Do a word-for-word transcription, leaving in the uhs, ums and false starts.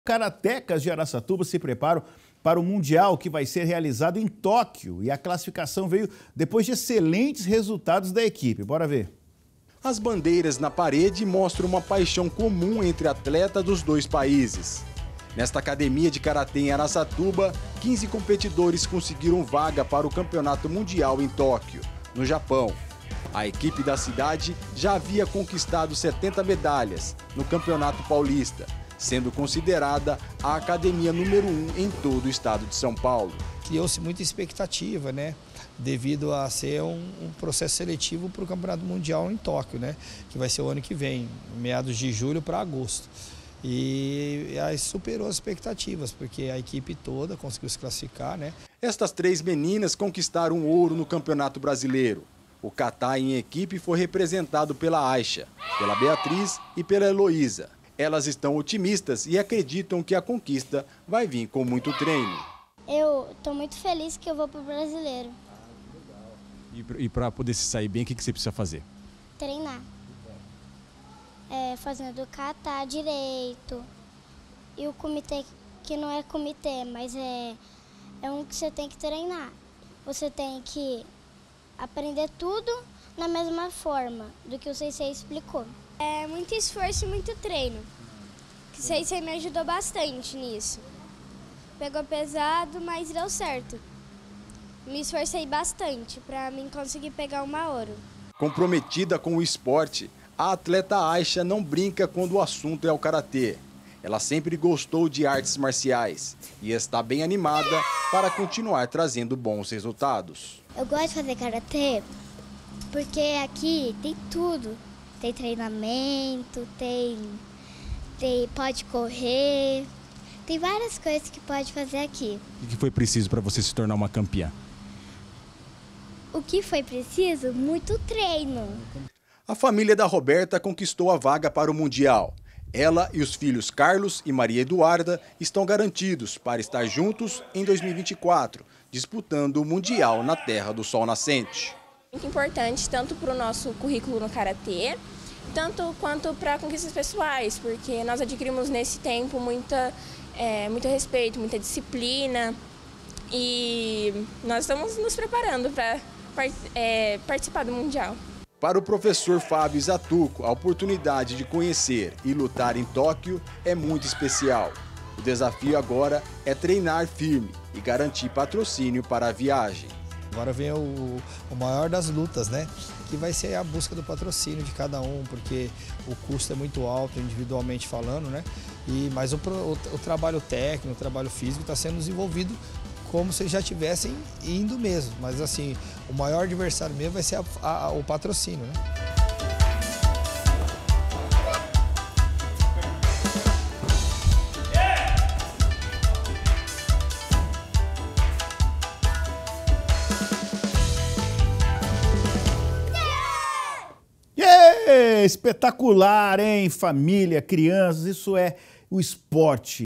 Karatecas de Araçatuba se preparam para o Mundial que vai ser realizado em Tóquio. E a classificação veio depois de excelentes resultados da equipe. Bora ver. As bandeiras na parede mostram uma paixão comum entre atletas dos dois países. Nesta academia de karatê em Araçatuba, quinze competidores conseguiram vaga para o Campeonato Mundial em Tóquio, no Japão. A equipe da cidade já havia conquistado setenta medalhas no Campeonato Paulista, sendo considerada a academia número um em todo o estado de São Paulo. Criou-se muita expectativa, né? Devido a ser um, um processo seletivo para o Campeonato Mundial em Tóquio, né? Que vai ser o ano que vem, meados de julho para agosto. E aí superou as expectativas, porque a equipe toda conseguiu se classificar, né? Estas três meninas conquistaram ouro no Campeonato Brasileiro. O kata em equipe foi representado pela Aisha, pela Beatriz e pela Heloísa. Elas estão otimistas e acreditam que a conquista vai vir com muito treino. Eu estou muito feliz que eu vou para o Brasileiro. E para poder se sair bem, o que você precisa fazer? Treinar. É, fazendo kata direito. E o comitê, que não é comitê, mas é, é um que você tem que treinar. Você tem que aprender tudo na mesma forma do que o Sensei explicou. É muito esforço e muito treino. O Sensei me ajudou bastante nisso. Pegou pesado, mas deu certo. Me esforcei bastante para mim conseguir pegar uma ouro. Comprometida com o esporte, a atleta Aisha não brinca quando o assunto é o karatê. Ela sempre gostou de artes marciais e está bem animada para continuar trazendo bons resultados. Eu gosto de fazer karatê porque aqui tem tudo. Tem treinamento, tem, tem pode correr, tem várias coisas que pode fazer aqui. O que foi preciso para você se tornar uma campeã? O que foi preciso? Muito treino. A família da Roberta conquistou a vaga para o Mundial. Ela e os filhos Carlos e Maria Eduarda estão garantidos para estar juntos em dois mil e vinte e quatro, disputando o Mundial na Terra do Sol Nascente. Muito importante tanto para o nosso currículo no karatê, tanto quanto para conquistas pessoais, porque nós adquirimos nesse tempo muita, é, muito respeito, muita disciplina e nós estamos nos preparando para é, participar do Mundial. Para o professor Fábio Zatuco, a oportunidade de conhecer e lutar em Tóquio é muito especial. O desafio agora é treinar firme e garantir patrocínio para a viagem. Agora vem o, o maior das lutas, né? Que vai ser a busca do patrocínio de cada um, porque o custo é muito alto, individualmente falando, né? E, mas o, o, o trabalho técnico, o trabalho físico está sendo desenvolvido como se já estivessem indo mesmo. Mas assim, o maior adversário mesmo vai ser a, a, o patrocínio, né? Yeah! Espetacular, hein? Família, crianças, isso é o esporte.